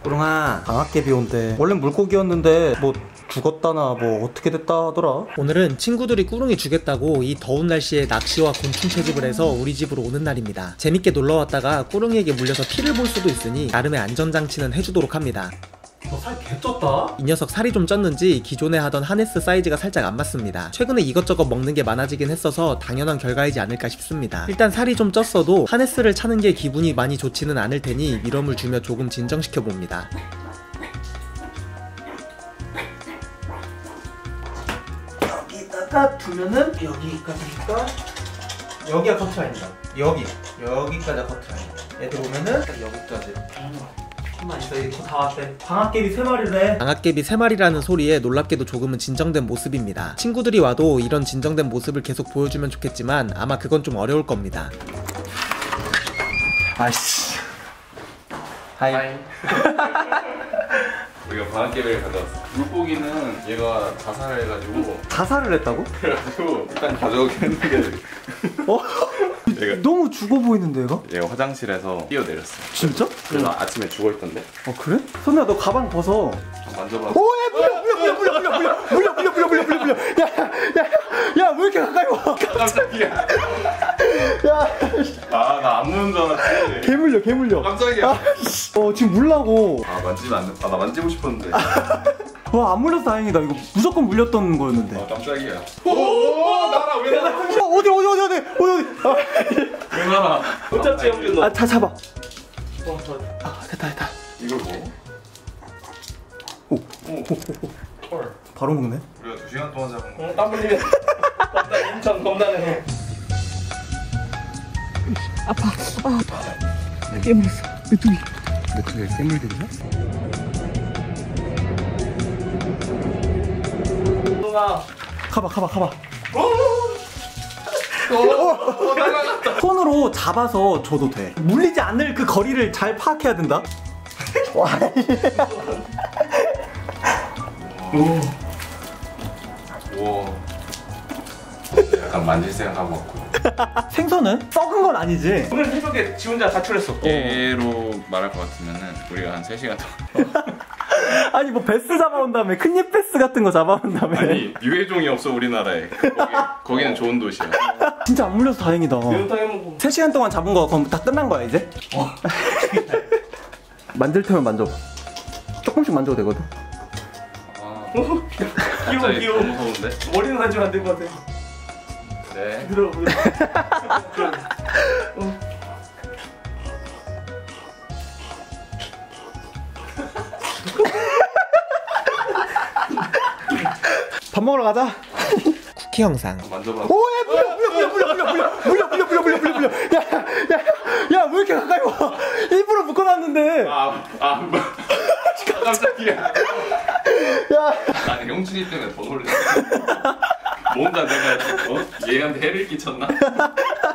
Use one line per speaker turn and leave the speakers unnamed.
꾸릉아, 방학개비 온대. 원래 물고기였는데 뭐 죽었다나 뭐 어떻게 됐다 하더라.
오늘은 친구들이 꾸릉이 주겠다고 이 더운 날씨에 낚시와 곤충 채집을 해서 우리 집으로 오는 날입니다. 재밌게 놀러왔다가 꾸릉이에게 물려서 피를 볼 수도 있으니 나름의 안전장치는 해주도록 합니다.
너 살 개쪘다?
이 녀석 살이 좀 쪘는지 기존에 하던 하네스 사이즈가 살짝 안 맞습니다. 최근에 이것저것 먹는 게 많아지긴 했어서 당연한 결과이지 않을까 싶습니다. 일단 살이 좀 쪘어도 하네스를 차는 게 기분이 많이 좋지는 않을 테니 밀웜을 주며 조금 진정시켜 봅니다.
여기다가 두면은 여기까지니까 여기가 커트라인이다. 여기까지가 커트라인. 애들 오면은 딱 여기까지. 가만 있어, 이거 다 왔대. 방학개비 3마리래.
방학개비 3마리라는 소리에 놀랍게도 조금은 진정된 모습입니다. 친구들이 와도 이런 진정된 모습을 계속 보여주면 좋겠지만 아마 그건 좀 어려울 겁니다.
아이씨. 하이.
우리가 방학개비를 가져왔어. 물고기는 얘가 자살을 해가지고.
자살을 했다고?
그래가지고 일단 가져오긴 했는데.
어?
얘가
너무 죽어 보이는데 얘가?
얘가 화장실에서 뛰어내렸어.
진짜?
그래서 아침에 죽어있던데.
어 그래? 선우야 너 가방 벗어.
만져봐.
오야 물려. 야왜 이렇게 가까이 와?
깜짝이야.
야.
아, 나 안 무는 줄 알았지.
개 물려.
깜짝이야.
지금 물라고.
아, 만지면 안 돼. 아, 나 만지고 싶었는데.
와, 안 물려서 다행이다. 이거 무조건 물렸던 거였는데.
아, 깜짝이야. 오, 나라 왜 나라?
어디.
왜 나라? 못 잡지, 형준 너.
다 잡아. 됐다.
이걸 뭐?
오.
헐.
바로 먹네.
우리가 2시간 동안 잡은 거.
땀 흘리면 엄청 겁나네.
아파. 깨물었어. 메뚜기.
메뚜기가 깨물겠냐? 가봐. 손으로 잡아서 줘도 돼. 물리지 않을 그 거리를 잘 파악해야 된다. 와.
우와. 약간 만질 생각하고 왔고.
생선은 썩은 건 아니지.
오늘 새벽에 지 혼자 가출했어.
얘로 말할 것 같으면은 우리가 한 3시간 동안.
아니 뭐 베스 잡아온 다음에 큰잎 베스 같은 거 잡아온 다음에.
아니 유해종이 없어 우리나라에. 거기는 좋은 도시야.
진짜 안 물려서 다행이다.
매운탕 해먹고.
3시간 동안 잡은 거 그럼 다 끝난 거야 이제? 만질 테면 만져봐. 조금씩 만져도 되거든.
아,
귀여워.
너무 무서운데?
머리는 만지면 안 될 것 같아.
네.
들어.
밥 먹으러 가자.
쿠키 영상.
만져봐.
오야 물려. 야 왜 이렇게 가까이 와? 일부러 묶어놨는데.
깜짝이야.
야.
나는 형준이 때문에 더 놀랐어. 뭔가 내가 얘한테 해를 끼쳤나?